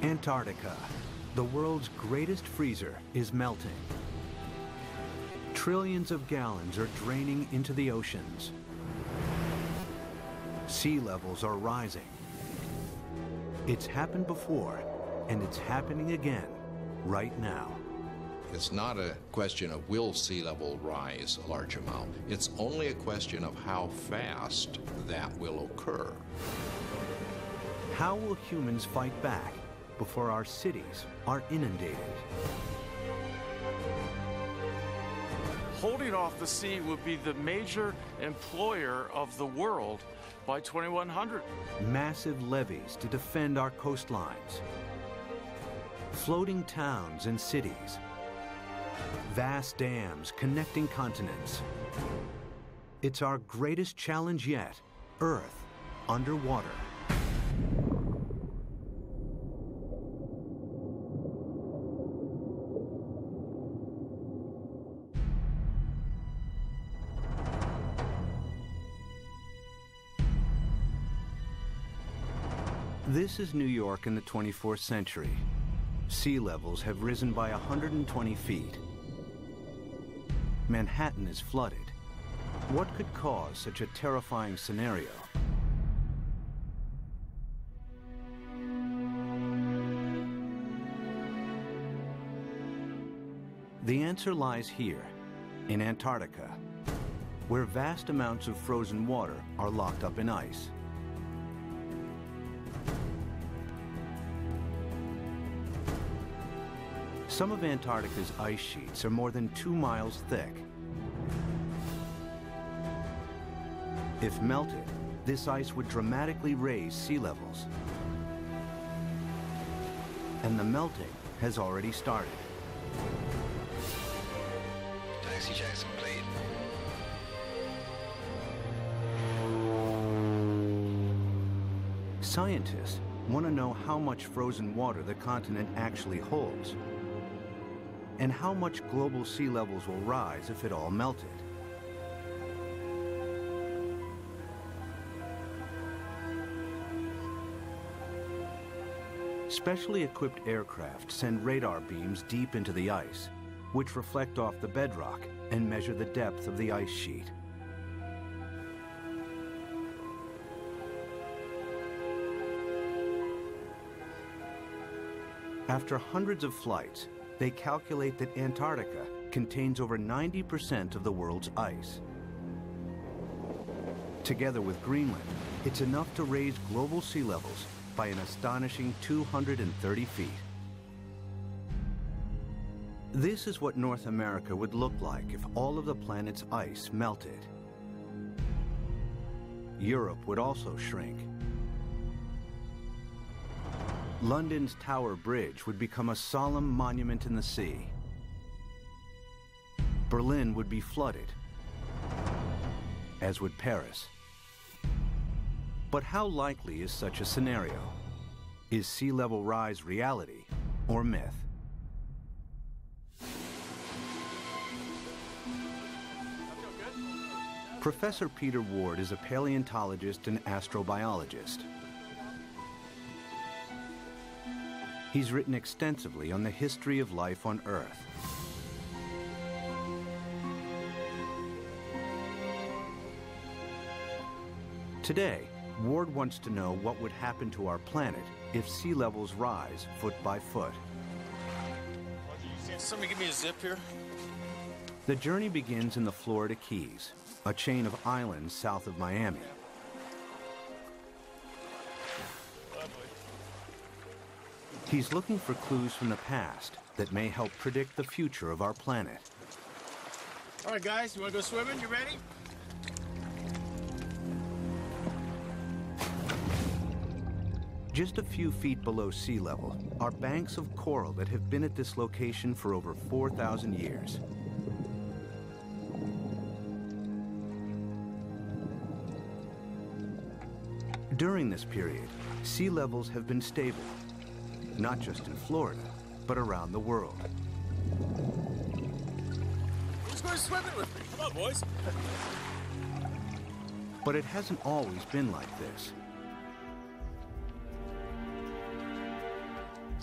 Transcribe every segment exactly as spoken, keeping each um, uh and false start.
Antarctica, the world's greatest freezer, is melting. Trillions of gallons are draining into the oceans. Sea levels are rising. It's happened before, and it's happening again right now. It's not a question of will sea level rise a large amount. It's only a question of how fast that will occur. How will humans fight back before our cities are inundated? Holding off the sea would be the major employer of the world by twenty-one hundred. Massive levees to defend our coastlines. Floating towns and cities. Vast dams connecting continents. It's our greatest challenge yet, Earth underwater. This is New York in the twenty-fourth century. Sea levels have risen by one hundred twenty feet. Manhattan is flooded. What could cause such a terrifying scenario? The answer lies here, in Antarctica, where vast amounts of frozen water are locked up in ice. Some of Antarctica's ice sheets are more than two miles thick. If melted, this ice would dramatically raise sea levels. And the melting has already started. Taxi Jackson, complete. Scientists want to know how much frozen water the continent actually holds, and how much global sea levels will rise if it all melted. Specially equipped aircraft send radar beams deep into the ice, which reflect off the bedrock and measure the depth of the ice sheet. After hundreds of flights, they calculate that Antarctica contains over ninety percent of the world's ice. Together with Greenland, it's enough to raise global sea levels by an astonishing two hundred thirty feet. This is what North America would look like if all of the planet's ice melted. Europe would also shrink. London's Tower Bridge would become a solemn monument in the sea. Berlin would be flooded, as would Paris. But how likely is such a scenario? Is sea level rise reality or myth? Professor Peter Ward is a paleontologist and astrobiologist. He's written extensively on the history of life on Earth. Today, Ward wants to know what would happen to our planet if sea levels rise foot by foot. Somebody give me a zip here. The journey begins in the Florida Keys, a chain of islands south of Miami. He's looking for clues from the past that may help predict the future of our planet. All right, guys, you want to go swimming? You ready? Just a few feet below sea level are banks of coral that have been at this location for over four thousand years. During this period, sea levels have been stable, not just in Florida, but around the world. Who's going swimming with me? Come on, boys. But it hasn't always been like this.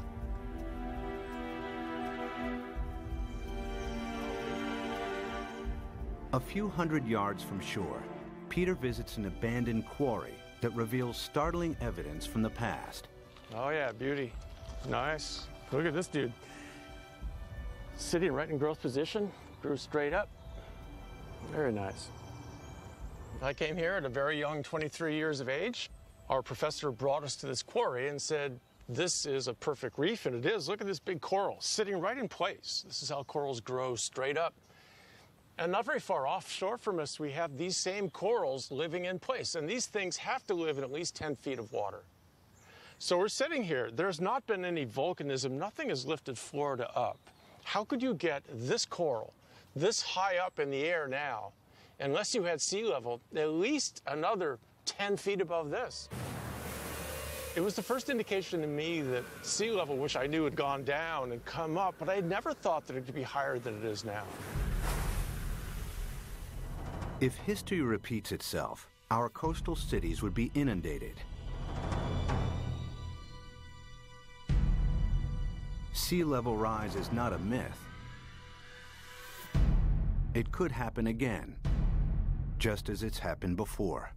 A few hundred yards from shore, Peter visits an abandoned quarry that reveals startling evidence from the past. Oh yeah, beauty. Nice. Look at this dude. Sitting right in growth position, grew straight up. Very nice. I came here at a very young twenty-three years of age. Our professor brought us to this quarry and said, this is a perfect reef, and it is. Look at this big coral sitting right in place. This is how corals grow straight up. And not very far offshore from us, we have these same corals living in place. And these things have to live in at least ten feet of water. So we're sitting here. There's not been any volcanism. Nothing has lifted Florida up. How could you get this coral this high up in the air now, unless you had sea level, at least another ten feet above this? It was the first indication to me that sea level, which I knew had gone down and come up, but I had never thought that it could be higher than it is now. If history repeats itself, our coastal cities would be inundated. Sea level rise is not a myth. It could happen again, just as it's happened before.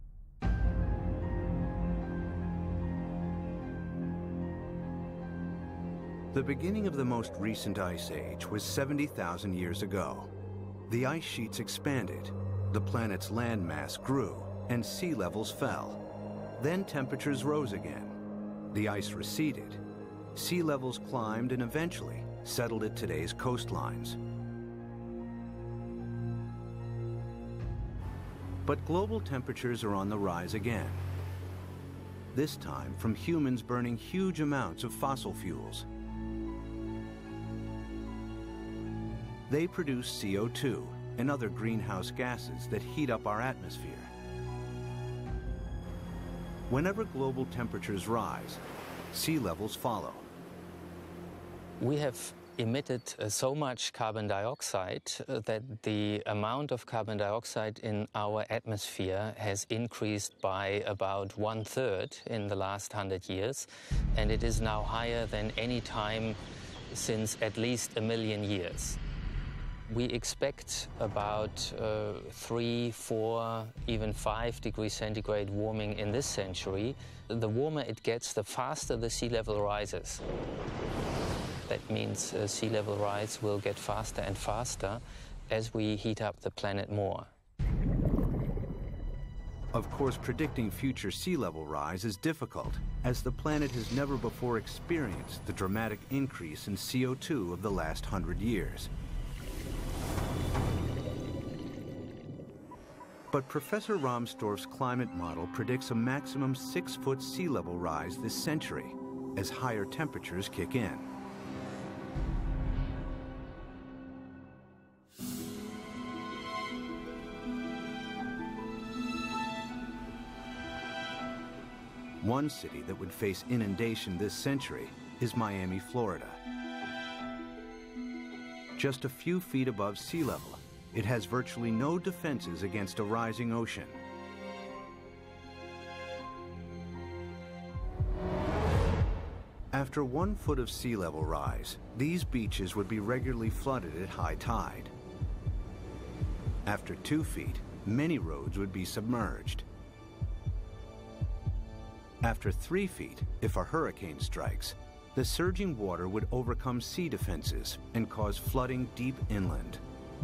The beginning of the most recent ice age was seventy thousand years ago. The ice sheets expanded, the planet's landmass grew, and sea levels fell. Then temperatures rose again. The ice receded. Sea levels climbed and eventually settled at today's coastlines. But global temperatures are on the rise again. This time from humans burning huge amounts of fossil fuels. They produce C O two and other greenhouse gases that heat up our atmosphere. Whenever global temperatures rise, sea levels follow. We have emitted uh, so much carbon dioxide uh, that the amount of carbon dioxide in our atmosphere has increased by about one third in the last hundred years, and it is now higher than any time since at least a million years. We expect about uh, three, four, even five degrees centigrade warming in this century. The warmer it gets, the faster the sea level rises. That means uh, sea level rise will get faster and faster as we heat up the planet more. Of course, predicting future sea level rise is difficult, as the planet has never before experienced the dramatic increase in C O two of the last hundred years. But Professor Rahmstorf's climate model predicts a maximum six-foot sea level rise this century as higher temperatures kick in. One city that would face inundation this century is Miami, Florida. Just a few feet above sea level, it has virtually no defenses against a rising ocean. After one foot of sea level rise, these beaches would be regularly flooded at high tide. After two feet, many roads would be submerged. After three feet, if a hurricane strikes, the surging water would overcome sea defenses and cause flooding deep inland.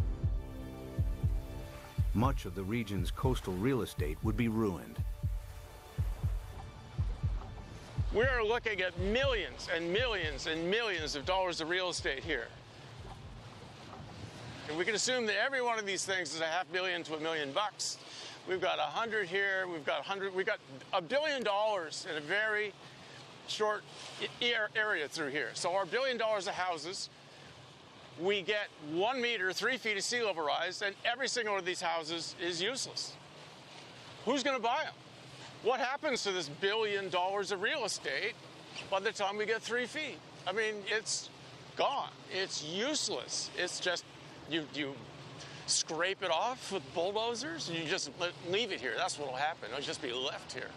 Much of the region's coastal real estate would be ruined. We are looking at millions and millions and millions of dollars of real estate here. And we can assume that every one of these things is a half billion to a million bucks. We've got a hundred here, we've got a hundred, we've got a billion dollars in a very short area through here. So our billion dollars of houses, we get one meter, three feet of sea level rise, and every single one of these houses is useless. Who's gonna buy them? What happens to this billion dollars of real estate by the time we get three feet? I mean, it's gone. It's useless. It's just, you, you scrape it off with bulldozers and you just let, leave it here. That's what'll happen. It'll just be left here.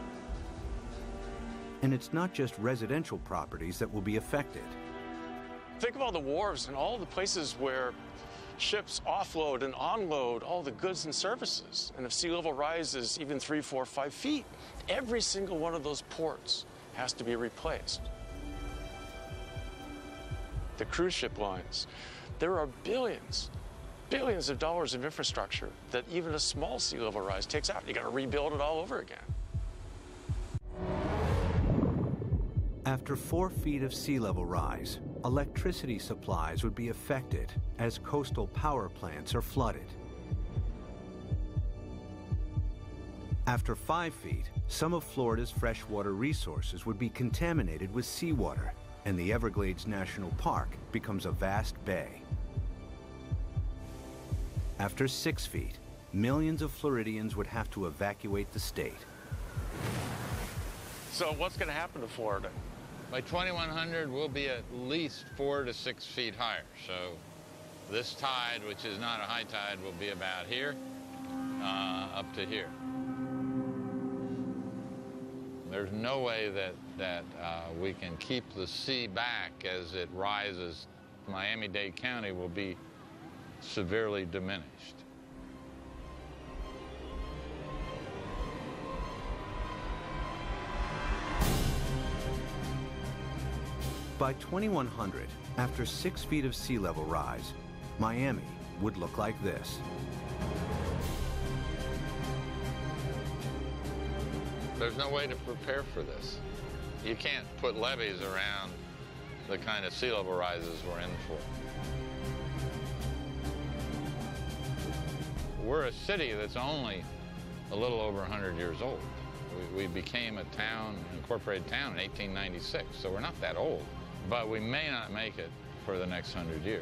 And it's not just residential properties that will be affected. Think of all the wharves and all the places where ships offload and onload all the goods and services. And if sea level rises even three, four, five feet, every single one of those ports has to be replaced. The cruise ship lines, there are billions, billions of dollars of infrastructure that even a small sea level rise takes out. You got to rebuild it all over again. After four feet of sea level rise, electricity supplies would be affected as coastal power plants are flooded. After five feet, some of Florida's freshwater resources would be contaminated with seawater, and the Everglades National Park becomes a vast bay. After six feet, millions of Floridians would have to evacuate the state. So what's going to happen to Florida? By twenty-one hundred, we'll be at least four to six feet higher. So this tide, which is not a high tide, will be about here, uh, up to here. There's no way that, that uh, we can keep the sea back as it rises. Miami-Dade County will be severely diminished. By twenty-one hundred, after six feet of sea level rise, Miami would look like this. There's no way to prepare for this. You can't put levees around the kind of sea level rises we're in for. We're a city that's only a little over one hundred years old. We, we became a town, an incorporated town in eighteen ninety-six, so we're not that old. But we may not make it for the next hundred years.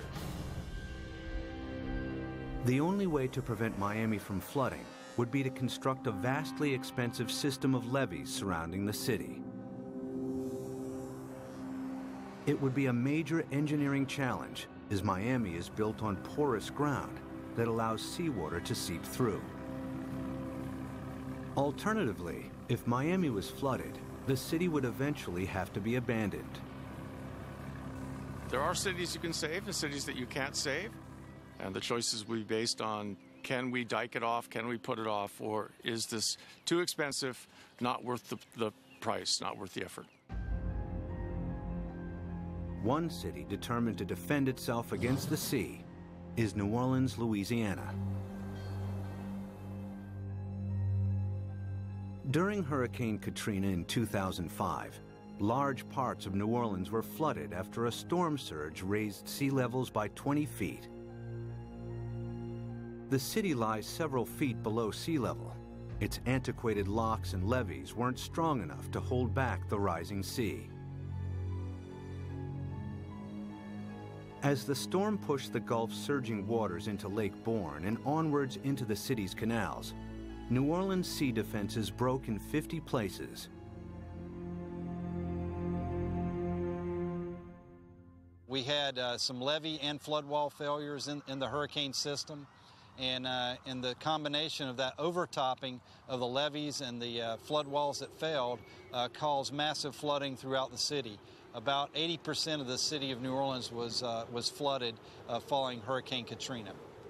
The only way to prevent Miami from flooding would be to construct a vastly expensive system of levees surrounding the city. It would be a major engineering challenge, as Miami is built on porous ground that allows seawater to seep through. Alternatively, if Miami was flooded, the city would eventually have to be abandoned. There are cities you can save and cities that you can't save, and the choices will be based on, can we dike it off, can we put it off, or is this too expensive, not worth the, the price, not worth the effort. One city determined to defend itself against the sea is New Orleans, Louisiana. During Hurricane Katrina in two thousand five, large parts of New Orleans were flooded after a storm surge raised sea levels by twenty feet. The city lies several feet below sea level. Its antiquated locks and levees weren't strong enough to hold back the rising sea. As the storm pushed the Gulf's surging waters into Lake Borgne and onwards into the city's canals, New Orleans' sea defenses broke in fifty places. We had uh, some levee and flood wall failures in, in the hurricane system, and, uh, and the combination of that overtopping of the levees and the uh, flood walls that failed uh, caused massive flooding throughout the city. About eighty percent of the city of New Orleans was, uh, was flooded uh, following Hurricane Katrina.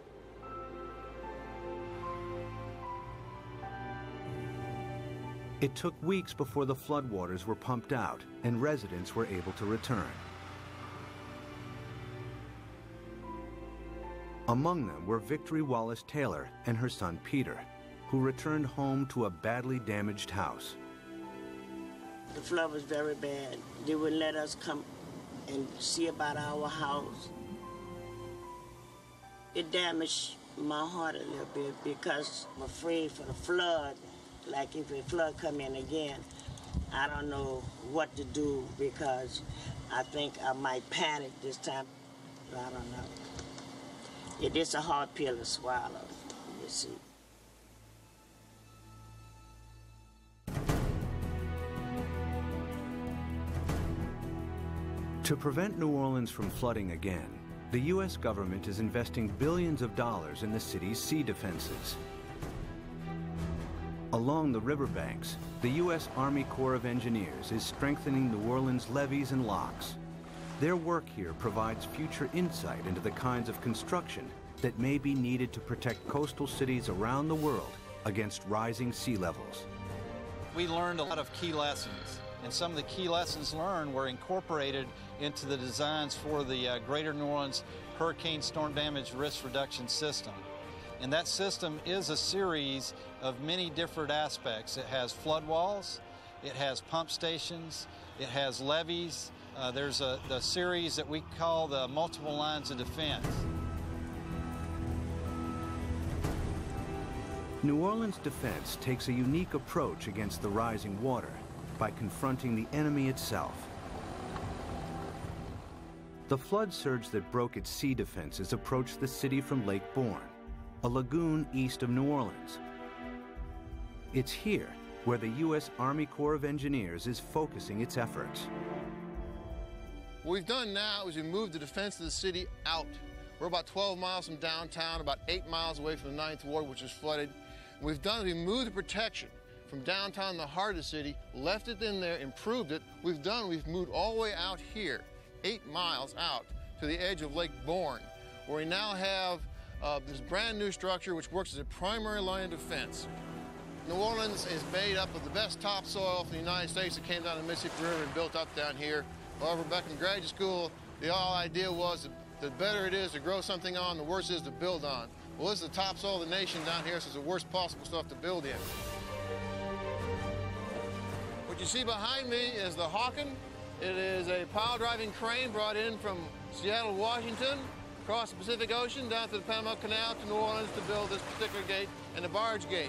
It took weeks before the floodwaters were pumped out and residents were able to return. Among them were Victory Wallace Taylor and her son Peter, who returned home to a badly damaged house. The flood was very bad. They wouldn't let us come and see about our house. It damaged my heart a little bit because I'm afraid for the flood. Like if a flood come in again, I don't know what to do because I think I might panic this time. I don't know. It is a hard pill to swallow, you see. To prevent New Orleans from flooding again, the U S government is investing billions of dollars in the city's sea defenses. Along the riverbanks, the U S Army Corps of Engineers is strengthening New Orleans' levees and locks. Their work here provides future insight into the kinds of construction that may be needed to protect coastal cities around the world against rising sea levels. We learned a lot of key lessons, and some of the key lessons learned were incorporated into the designs for the uh, Greater New Orleans Hurricane Storm Damage Risk Reduction System. And that system is a series of many different aspects. It has flood walls, it has pump stations, it has levees. Uh, there's a the series that we call the multiple lines of defense. New Orleans defense takes a unique approach against the rising water by confronting the enemy itself. The flood surge that broke its sea defenses approached the city from Lake Bourne, a lagoon east of New Orleans. It's here where the U S Army Corps of Engineers is focusing its efforts. What we've done now is we moved the defense of the city out. We're about twelve miles from downtown, about eight miles away from the ninth Ward, which is flooded. What we've done is we moved the protection from downtown in the heart of the city, left it in there, improved it. We've done, we've moved all the way out here, eight miles out to the edge of Lake Bourne, where we now have uh, this brand new structure which works as a primary line of defense. New Orleans is made up of the best topsoil from the United States that came down the Mississippi River and built up down here. However, back in graduate school, the whole idea was that the better it is to grow something on, the worse it is to build on. Well, this is the topsoil of the nation down here, so it's the worst possible stuff to build in. What you see behind me is the Hawken. It is a pile-driving crane brought in from Seattle, Washington, across the Pacific Ocean, down to the Panama Canal to New Orleans to build this particular gate and the barge gate.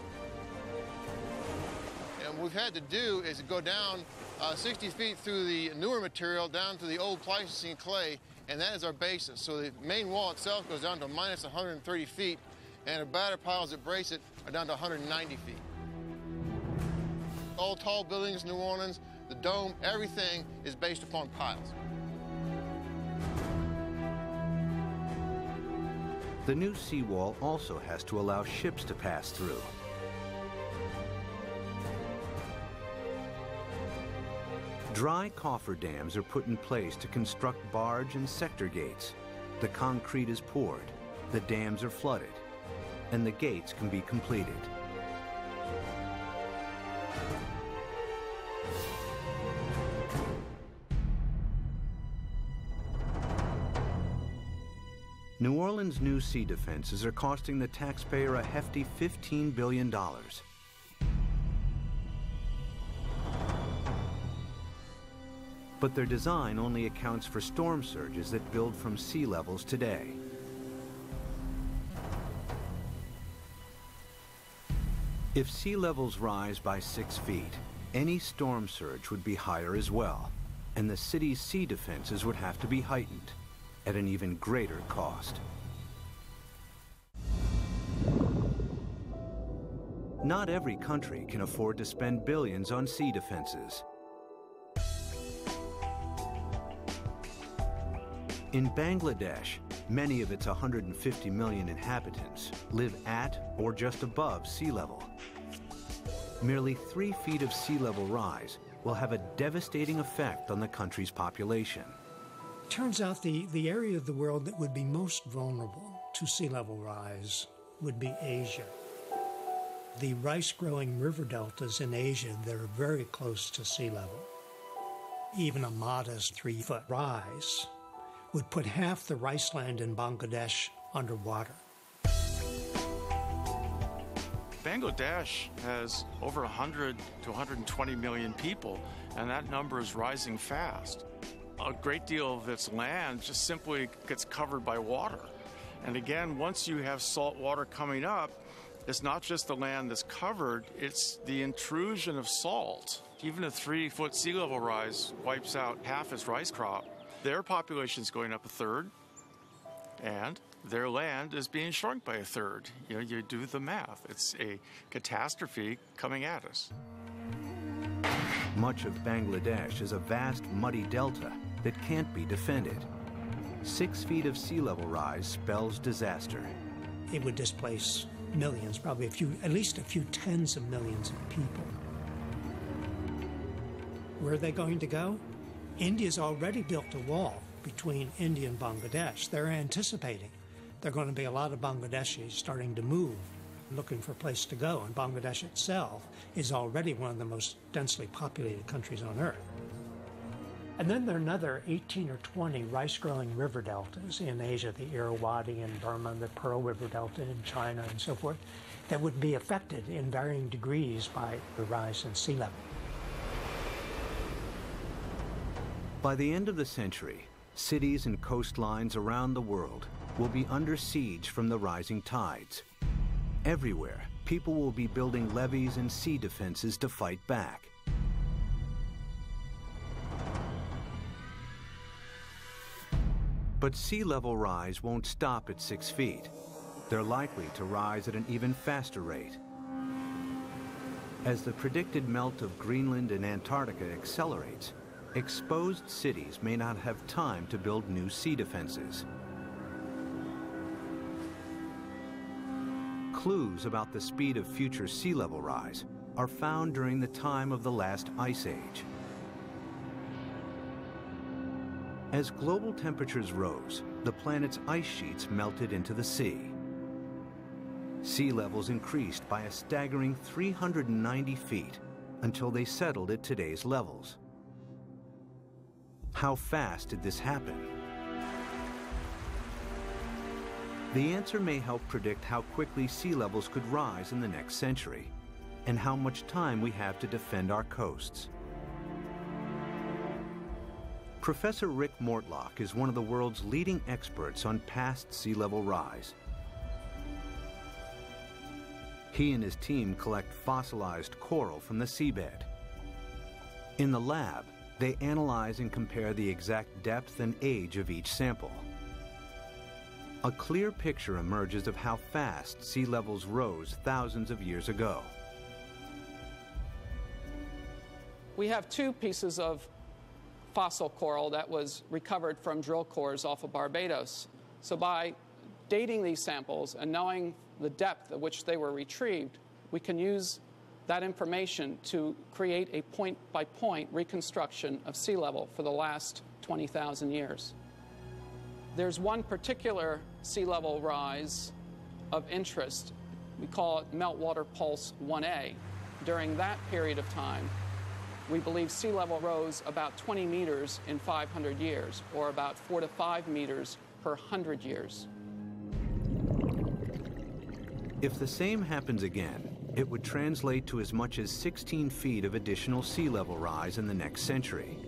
And what we've had to do is go down uh, sixty feet through the newer material down to the old Pleistocene clay, and that is our basis. So the main wall itself goes down to minus one hundred thirty feet, and the batter piles that brace it are down to one hundred ninety feet. All tall buildings in New Orleans, the dome, everything is based upon piles. The new seawall also has to allow ships to pass through. Dry cofferdams are put in place to construct barge and sector gates. The concrete is poured, the dams are flooded, and the gates can be completed. New Orleans' new sea defenses are costing the taxpayer a hefty fifteen billion dollars. But their design only accounts for storm surges that build from sea levels today. If sea levels rise by six feet, any storm surge would be higher as well, and the city's sea defenses would have to be heightened at an even greater cost. Not every country can afford to spend billions on sea defenses. In Bangladesh, many of its one hundred fifty million inhabitants live at or just above sea level. Merely three feet of sea level rise will have a devastating effect on the country's population. Turns out the, the area of the world that would be most vulnerable to sea level rise would be Asia. The rice-growing river deltas in Asia that are very close to sea level. Even a modest three-foot rise would put half the rice land in Bangladesh underwater. Bangladesh has over one hundred to one hundred twenty million people, and that number is rising fast. A great deal of its land just simply gets covered by water. And again, once you have salt water coming up, it's not just the land that's covered, it's the intrusion of salt. Even a three-foot sea level rise wipes out half its rice crop. Their population is going up a third, and their land is being shrunk by a third. You know, you do the math. It's a catastrophe coming at us. Much of Bangladesh is a vast muddy delta that can't be defended. Six feet of sea level rise spells disaster. It would displace millions, probably a few, at least a few tens of millions of people. Where are they going to go? India's already built a wall between India and Bangladesh. They're anticipating there are going to be a lot of Bangladeshis starting to move, looking for a place to go, and Bangladesh itself is already one of the most densely populated countries on Earth. And then there are another eighteen or twenty rice-growing river deltas in Asia, the Irrawaddy in Burma, the Pearl River Delta in China, and so forth, that would be affected in varying degrees by the rise in sea level. By the end of the century, cities and coastlines around the world will be under siege from the rising tides. Everywhere, people will be building levees and sea defenses to fight back. But sea level rise won't stop at six feet. They're likely to rise at an even faster rate. As the predicted melt of Greenland and Antarctica accelerates, exposed cities may not have time to build new sea defenses. Clues about the speed of future sea level rise are found during the time of the last ice age. As global temperatures rose, the planet's ice sheets melted into the sea. Sea levels increased by a staggering three hundred ninety feet until they settled at today's levels. How fast did this happen? The answer may help predict how quickly sea levels could rise in the next century, and how much time we have to defend our coasts. Professor Rick Mortlock is one of the world's leading experts on past sea level rise. He and his team collect fossilized coral from the seabed. In the lab, they analyze and compare the exact depth and age of each sample. A clear picture emerges of how fast sea levels rose thousands of years ago. We have two pieces of fossil coral that was recovered from drill cores off of Barbados. So by dating these samples and knowing the depth at which they were retrieved, we can use that information to create a point-by-point reconstruction of sea level for the last twenty thousand years. There's one particular sea level rise of interest. We call it Meltwater Pulse one A. During that period of time, we believe sea level rose about twenty meters in five hundred years, or about four to five meters per one hundred years. If the same happens again, it would translate to as much as sixteen feet of additional sea level rise in the next century.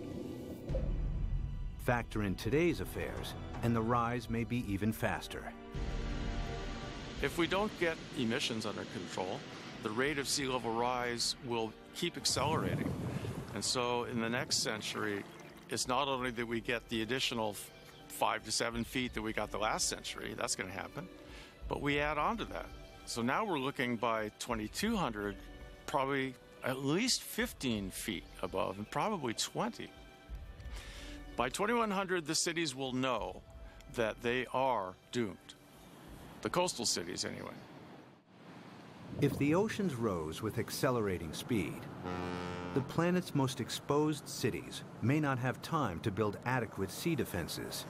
Factor in today's affairs, and the rise may be even faster. If we don't get emissions under control, the rate of sea level rise will keep accelerating. And so in the next century, it's not only that we get the additional five to seven feet that we got the last century, that's going to happen, but we add on to that. So now we're looking by twenty-two hundred, probably at least fifteen feet above, and probably twenty. By twenty-one hundred, the cities will know that they are doomed. The coastal cities, anyway. If the oceans rose with accelerating speed, the planet's most exposed cities may not have time to build adequate sea defenses.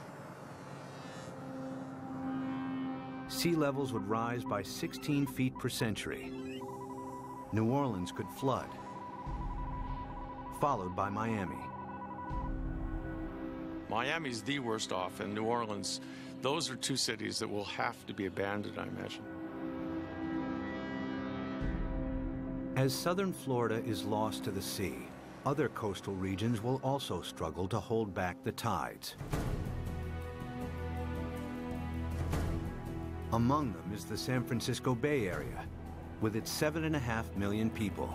Sea levels would rise by sixteen feet per century. New Orleans could flood, followed by Miami. Miami's the worst off, and New Orleans, those are two cities that will have to be abandoned, I imagine. As southern Florida is lost to the sea, other coastal regions will also struggle to hold back the tides. Among them is the San Francisco Bay Area, with its seven and a half million people.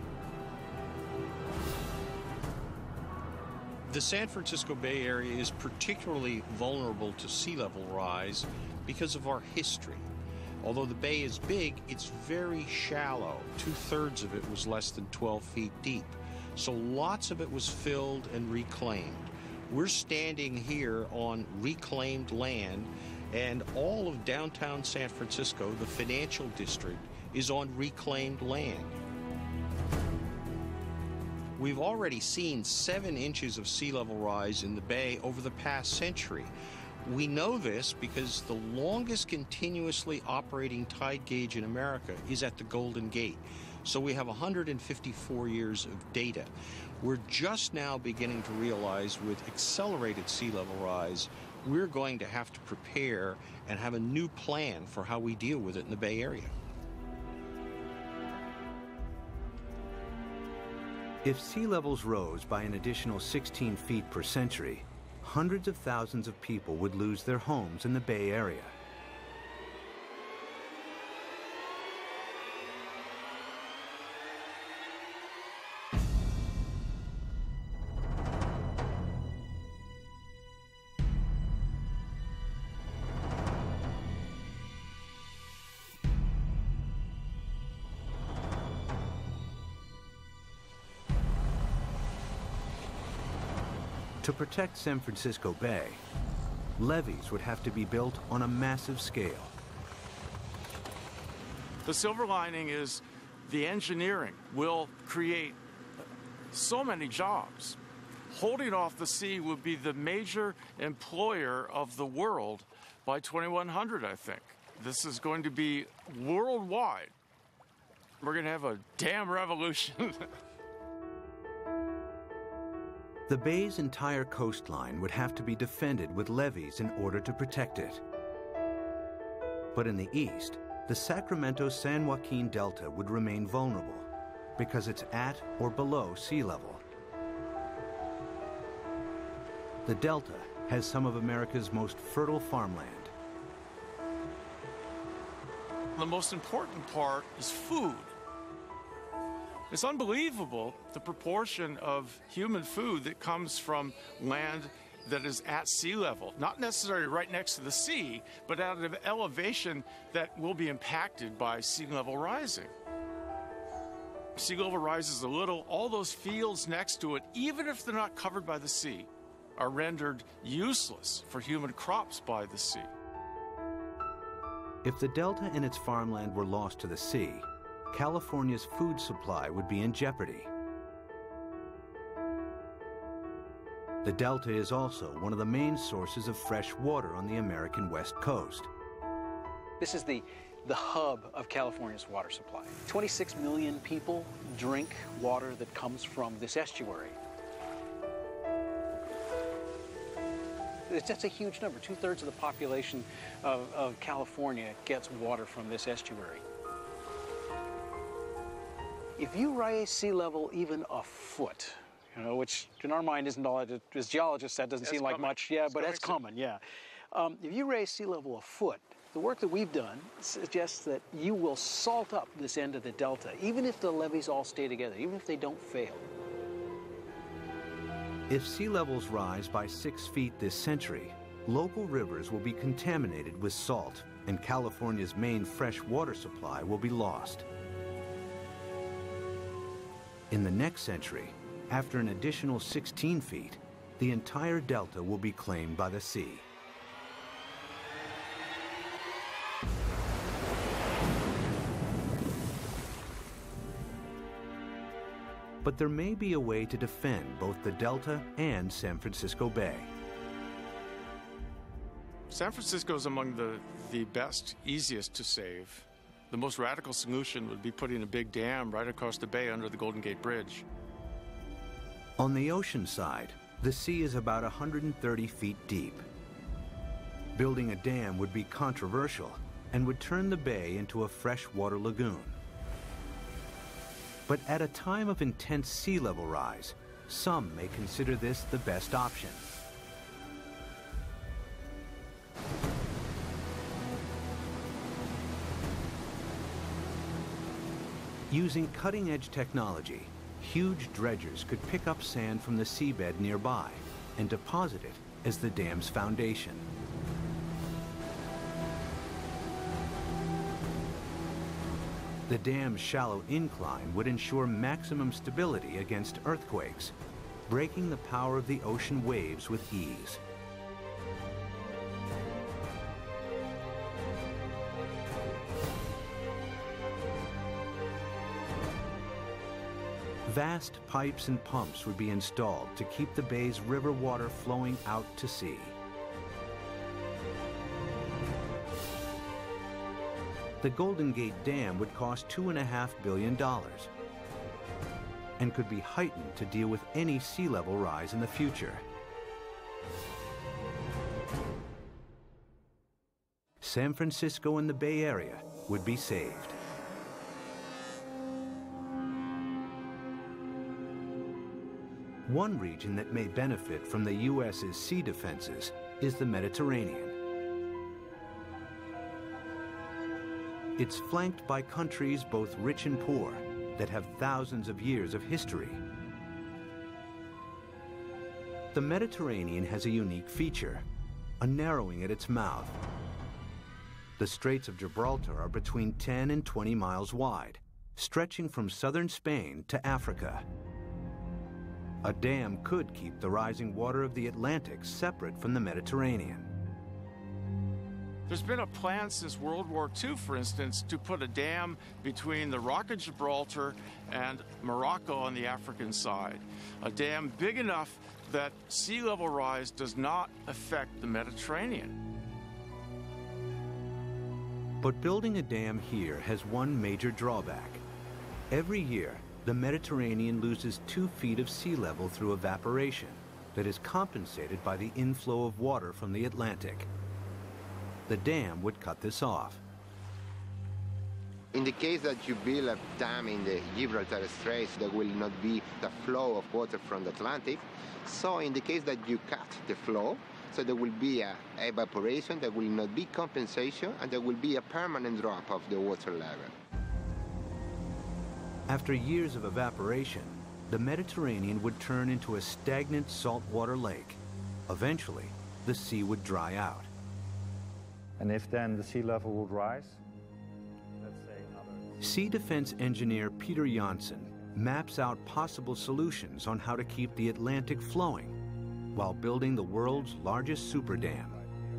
The San Francisco Bay Area is particularly vulnerable to sea level rise because of our history. Although the bay is big, it's very shallow. Two-thirds of it was less than twelve feet deep. So lots of it was filled and reclaimed. We're standing here on reclaimed land, and all of downtown San Francisco, the financial district, is on reclaimed land. We've already seen seven inches of sea level rise in the bay over the past century. We know this because the longest continuously operating tide gauge in America is at the Golden Gate. So we have one hundred fifty-four years of data. We're just now beginning to realize with accelerated sea level rise, we're going to have to prepare and have a new plan for how we deal with it in the Bay Area. If sea levels rose by an additional sixteen feet per century, hundreds of thousands of people would lose their homes in the Bay Area. To protect San Francisco Bay, levees would have to be built on a massive scale. The silver lining is the engineering will create so many jobs. Holding off the sea will be the major employer of the world by twenty-one hundred, I think. This is going to be worldwide. We're going to have a dam revolution. The bay's entire coastline would have to be defended with levees in order to protect it. But in the east, the Sacramento-San Joaquin Delta would remain vulnerable because it's at or below sea level. The Delta has some of America's most fertile farmland. The most important part is food. It's unbelievable the proportion of human food that comes from land that is at sea level, not necessarily right next to the sea, but at an elevation that will be impacted by sea level rising. Sea level rises a little, all those fields next to it, even if they're not covered by the sea, are rendered useless for human crops by the sea. If the Delta and its farmland were lost to the sea, California's food supply would be in jeopardy. The Delta is also one of the main sources of fresh water on the American West Coast. This is the, the hub of California's water supply. twenty-six million people drink water that comes from this estuary. It's, that's a huge number. Two-thirds of the population of, of California gets water from this estuary. If you raise sea level even a foot, you know, which in our mind isn't all, as geologists, that doesn't That's seem like common. much, yeah, It's but that's common. common, yeah. Um, if you raise sea level a foot, the work that we've done suggests that you will salt up this end of the delta, even if the levees all stay together, even if they don't fail. If sea levels rise by six feet this century, local rivers will be contaminated with salt, and California's main fresh water supply will be lost. In the next century, after an additional sixteen feet, the entire delta will be claimed by the sea. But there may be a way to defend both the delta and San Francisco Bay. San Francisco is among the, the best, easiest to save. The most radical solution would be putting a big dam right across the bay under the Golden Gate Bridge. On the ocean side, the sea is about one hundred thirty feet deep. Building a dam would be controversial and would turn the bay into a freshwater lagoon. But at a time of intense sea level rise, some may consider this the best option. Using cutting-edge technology, huge dredgers could pick up sand from the seabed nearby and deposit it as the dam's foundation. The dam's shallow incline would ensure maximum stability against earthquakes, breaking the power of the ocean waves with ease. Vast pipes and pumps would be installed to keep the bay's river water flowing out to sea. The Golden Gate Dam would cost two and a half billion dollars and could be heightened to deal with any sea level rise in the future. San Francisco and the Bay Area would be saved. One region that may benefit from the U S's sea defenses is the Mediterranean. It's flanked by countries both rich and poor that have thousands of years of history. The Mediterranean has a unique feature, a narrowing at its mouth. The Straits of Gibraltar are between ten and twenty miles wide, stretching from southern Spain to Africa. A dam could keep the rising water of the Atlantic separate from the Mediterranean. There's been a plan since World War Two, for instance, to put a dam between the Rock of Gibraltar and Morocco on the African side. A dam big enough that sea level rise does not affect the Mediterranean. But building a dam here has one major drawback. Every year, the Mediterranean loses two feet of sea level through evaporation that is compensated by the inflow of water from the Atlantic. The dam would cut this off. In the case that you build a dam in the Gibraltar Straits, there will not be the flow of water from the Atlantic. So in the case that you cut the flow, so there will be a evaporation, there will not be compensation, and there will be a permanent drop of the water level. After years of evaporation, the Mediterranean would turn into a stagnant saltwater lake. Eventually, the sea would dry out. And if then the sea level would rise, let's say another... Sea defense engineer Peter Janssen maps out possible solutions on how to keep the Atlantic flowing while building the world's largest super dam.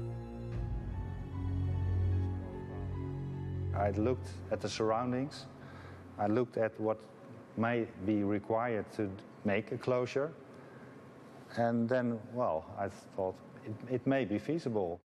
I looked at the surroundings. I looked at what may be required to make a closure. And then, well, I thought it, it may be feasible.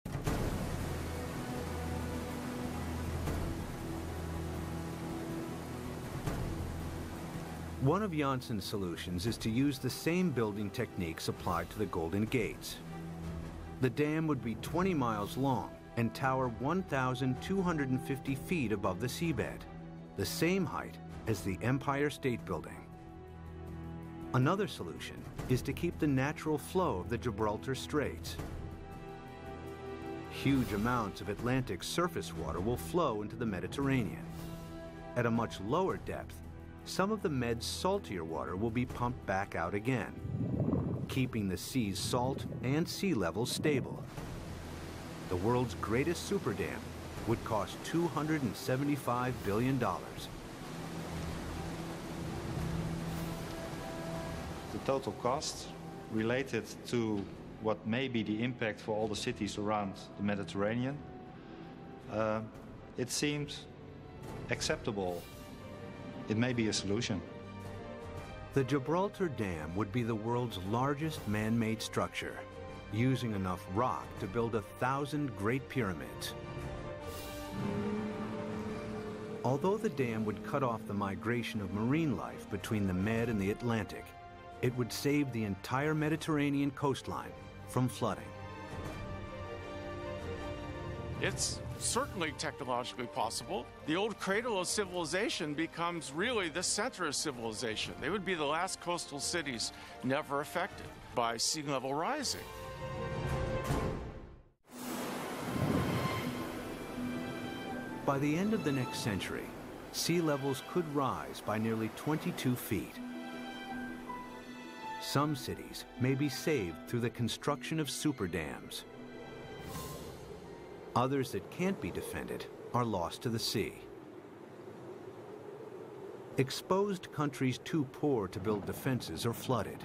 One of Janssen's solutions is to use the same building techniques applied to the Golden Gates. The dam would be twenty miles long and tower one thousand two hundred fifty feet above the seabed, the same height as the Empire State Building. Another solution is to keep the natural flow of the Gibraltar Straits. Huge amounts of Atlantic surface water will flow into the Mediterranean. At a much lower depth, some of the Med's saltier water will be pumped back out again, keeping the sea's salt and sea level stable. The world's greatest super dam would cost two hundred seventy-five billion dollars. The total cost related to what may be the impact for all the cities around the Mediterranean, uh, it seems acceptable. It may be a solution. The Gibraltar Dam would be the world's largest man-made structure, using enough rock to build a thousand Great Pyramids. Although the dam would cut off the migration of marine life between the Med and the Atlantic, it would save the entire Mediterranean coastline from flooding. It's certainly technologically possible. The old cradle of civilization becomes really the center of civilization. They would be the last coastal cities never affected by sea level rising. By the end of the next century, sea levels could rise by nearly twenty-two feet. Some cities may be saved through the construction of super dams. Others that can't be defended are lost to the sea. Exposed countries too poor to build defenses are flooded.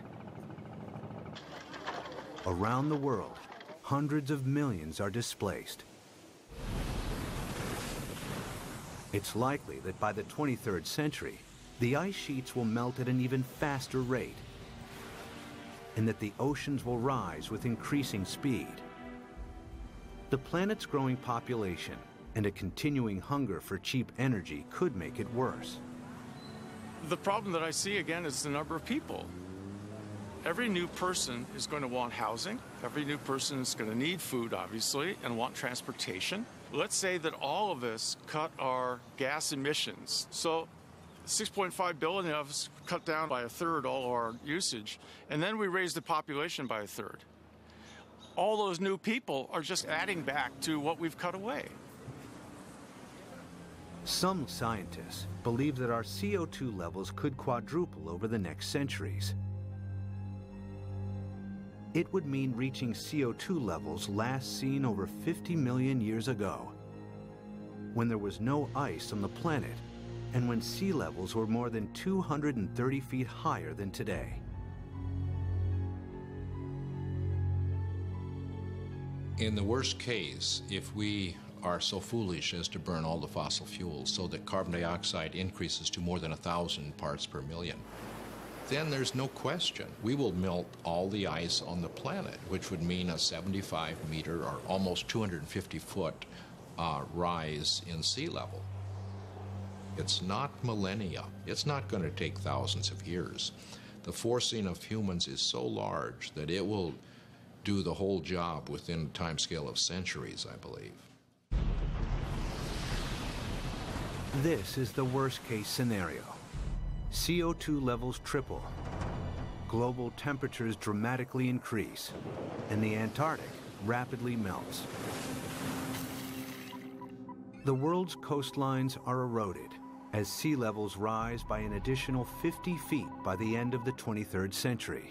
Around the world, hundreds of millions are displaced. It's likely that by the twenty-third century, the ice sheets will melt at an even faster rate, and that the oceans will rise with increasing speed. The planet's growing population and a continuing hunger for cheap energy could make it worse. The problem that I see again is the number of people. Every new person is going to want housing. Every new person is going to need food, obviously, and want transportation. Let's say that all of us cut our gas emissions. So six point five billion of us cut down by a third all our usage, and then we raise the population by a third. All those new people are just adding back to what we've cut away. Some scientists believe that our C O two levels could quadruple over the next centuries. It would mean reaching C O two levels last seen over fifty million years ago, when there was no ice on the planet and when sea levels were more than two hundred thirty feet higher than today. In the worst case, if we are so foolish as to burn all the fossil fuels so that carbon dioxide increases to more than a thousand parts per million, then there's no question we will melt all the ice on the planet, which would mean a seventy-five meter or almost two hundred fifty foot uh, rise in sea level. It's not millennia. It's not going to take thousands of years. The forcing of humans is so large that it will do the whole job within a time scale of centuries, I believe. This is the worst-case scenario. C O two levels triple, global temperatures dramatically increase, and the Antarctic rapidly melts. The world's coastlines are eroded as sea levels rise by an additional fifty feet by the end of the twenty-third century.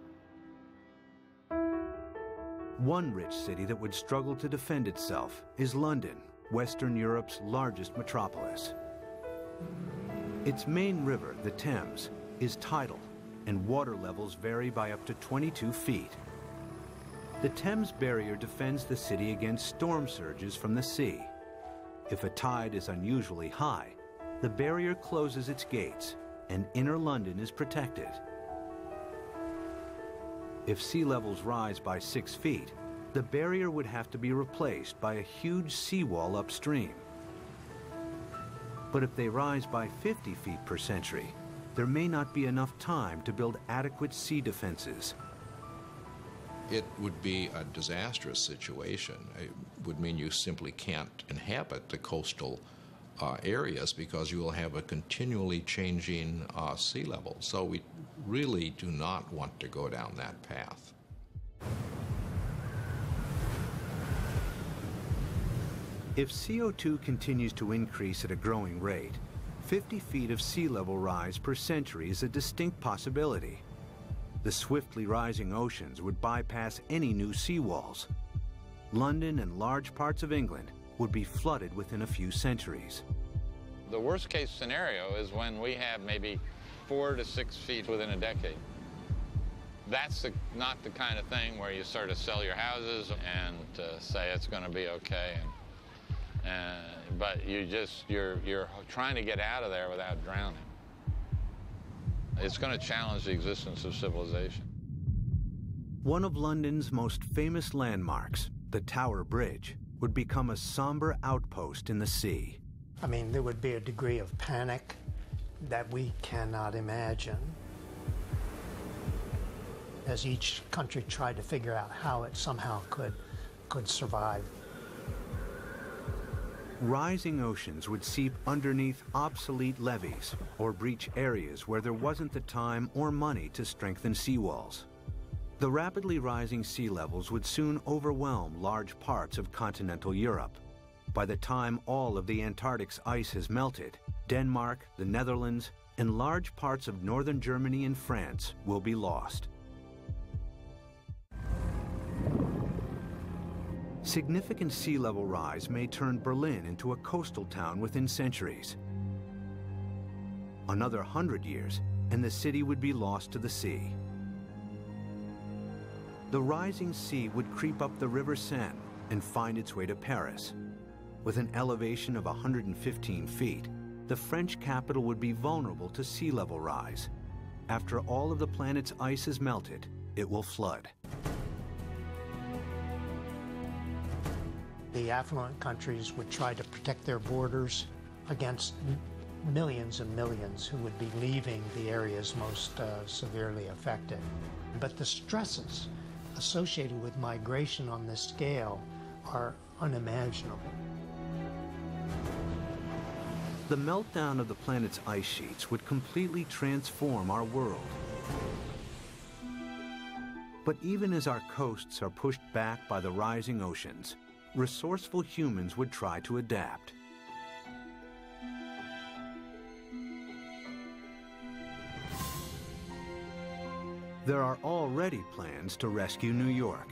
One rich city that would struggle to defend itself is London, Western Europe's largest metropolis. Its main river, the Thames, is tidal, and water levels vary by up to twenty-two feet. The Thames barrier defends the city against storm surges from the sea. If a tide is unusually high, the barrier closes its gates, and inner London is protected. If sea levels rise by six feet, the barrier would have to be replaced by a huge seawall upstream. But if they rise by fifty feet per century, there may not be enough time to build adequate sea defenses. It would be a disastrous situation. It would mean you simply can't inhabit the coastal uh, areas because you will have a continually changing uh, sea level. So we really do not want to go down that path. If C O two continues to increase at a growing rate, fifty feet of sea level rise per century is a distinct possibility. The swiftly rising oceans would bypass any new seawalls. London and large parts of England would be flooded within a few centuries. The worst case scenario is when we have maybe four to six feet within a decade. That's the, not the kind of thing where you sort of sell your houses and uh, say it's going to be okay. And, uh, but you just, you're, you're trying to get out of there without drowning. It's going to challenge the existence of civilization. One of London's most famous landmarks, the Tower Bridge, would become a somber outpost in the sea. I mean, there would be a degree of panic that we cannot imagine as each country tried to figure out how it somehow could, could survive. Rising oceans would seep underneath obsolete levees or breach areas where there wasn't the time or money to strengthen seawalls. The rapidly rising sea levels would soon overwhelm large parts of continental Europe. By the time all of the Antarctic's ice has melted, Denmark, the Netherlands, and large parts of northern Germany and France will be lost. Significant sea level rise may turn Berlin into a coastal town within centuries. Another hundred years, and the city would be lost to the sea. The rising sea would creep up the River Seine and find its way to Paris. With an elevation of one hundred fifteen feet, the French capital would be vulnerable to sea level rise. After all of the planet's ice is melted, it will flood. The affluent countries would try to protect their borders against millions and millions who would be leaving the areas most uh, severely affected. But the stresses associated with migration on this scale are unimaginable. The meltdown of the planet's ice sheets would completely transform our world. But even as our coasts are pushed back by the rising oceans, resourceful humans would try to adapt. There are already plans to rescue New York.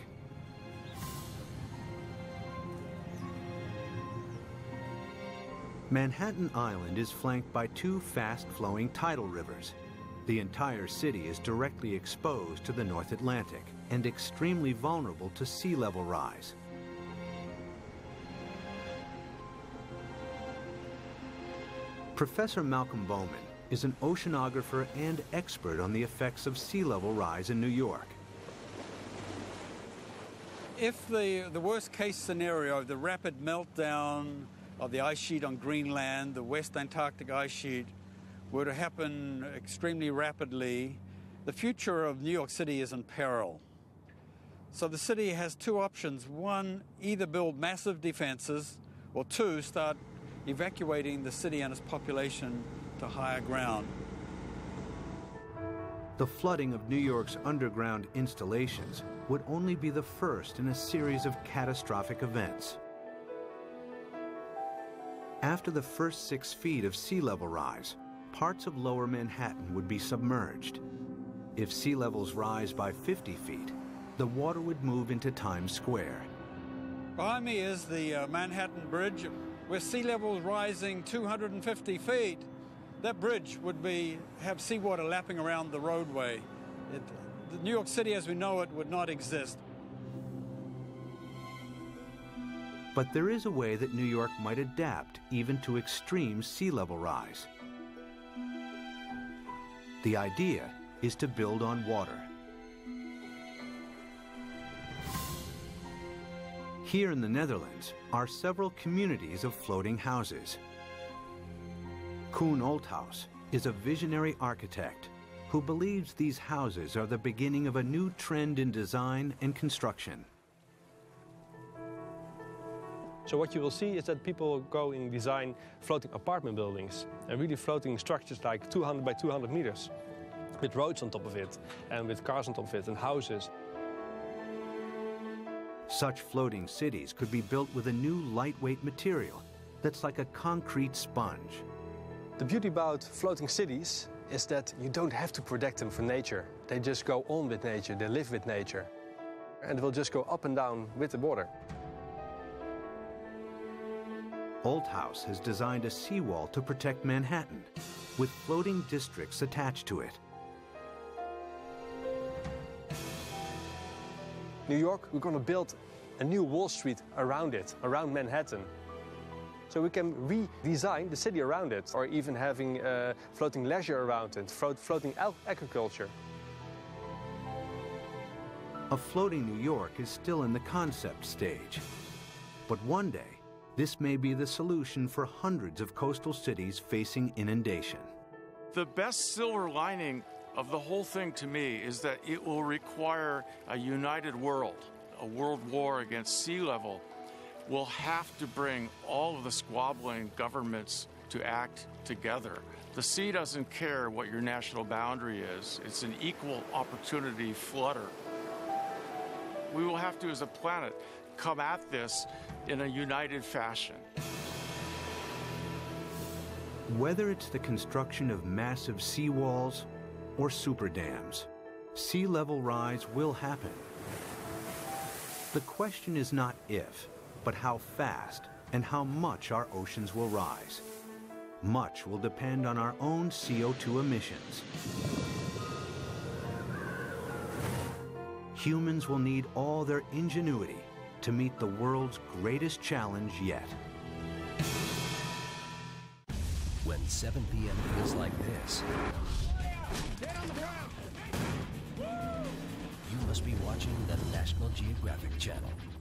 Manhattan Island is flanked by two fast-flowing tidal rivers. The entire city is directly exposed to the North Atlantic and extremely vulnerable to sea level rise. Professor Malcolm Bowman is an oceanographer and expert on the effects of sea level rise in New York. If the, the worst case scenario, the rapid meltdown of the ice sheet on Greenland, the West Antarctic ice sheet, were to happen extremely rapidly, the future of New York City is in peril. So the city has two options. One, either build massive defenses, or two, start evacuating the city and its population to higher ground. The flooding of New York's underground installations would only be the first in a series of catastrophic events. After the first six feet of sea level rise, parts of lower Manhattan would be submerged. If sea levels rise by fifty feet, the water would move into Times Square. Behind me is the uh, Manhattan Bridge, with sea levels rising two hundred fifty feet. That bridge would be have seawater lapping around the roadway. It, the New York City as we know it would not exist. But there is a way that New York might adapt even to extreme sea level rise. The idea is to build on water. Here in the Netherlands are several communities of floating houses. Koen Olthaus is a visionary architect who believes these houses are the beginning of a new trend in design and construction. So what you will see is that people go and design floating apartment buildings and really floating structures like two hundred by two hundred meters with roads on top of it and with cars on top of it and houses. Such floating cities could be built with a new lightweight material that's like a concrete sponge. The beauty about floating cities is that you don't have to protect them from nature. They just go on with nature, they live with nature. And they will just go up and down with the water. Olthaus has designed a seawall to protect Manhattan, with floating districts attached to it. New York, we're going to build a new Wall Street around it, around Manhattan. So we can redesign the city around it, or even having uh, floating leisure around it, float, floating agriculture. A floating New York is still in the concept stage. But one day, this may be the solution for hundreds of coastal cities facing inundation. The best silver lining of the whole thing to me is that it will require a united world. A world war against sea level will have to bring all of the squabbling governments to act together. The sea doesn't care what your national boundary is. It's an equal opportunity flooder. We will have to, as a planet, come at this in a united fashion. Whether it's the construction of massive seawalls or super dams, sea level rise will happen. The question is not if, but how fast and how much our oceans will rise. Much will depend on our own C O two emissions. Humans will need all their ingenuity to meet the world's greatest challenge yet. When when seven p m feels like this, you must be watching the National Geographic Channel.